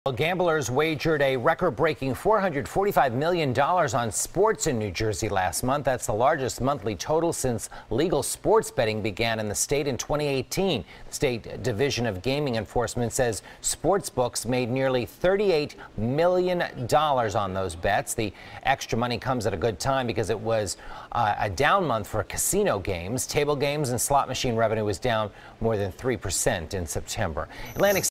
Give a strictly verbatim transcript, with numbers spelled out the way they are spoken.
Well, gamblers wagered a record-breaking four hundred forty-five million dollars on sports in New Jersey last month. That's the largest monthly total since legal sports betting began in the state in twenty eighteen. The State Division of Gaming Enforcement says sports books made nearly thirty-eight million dollars on those bets. The extra money comes at a good time because it was uh, a down month for casino games. Table games and slot machine revenue was down more than three percent in September. Atlantic